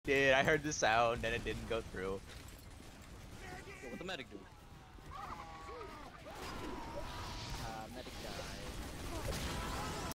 did. I heard the sound and it didn't go through. What the medic do?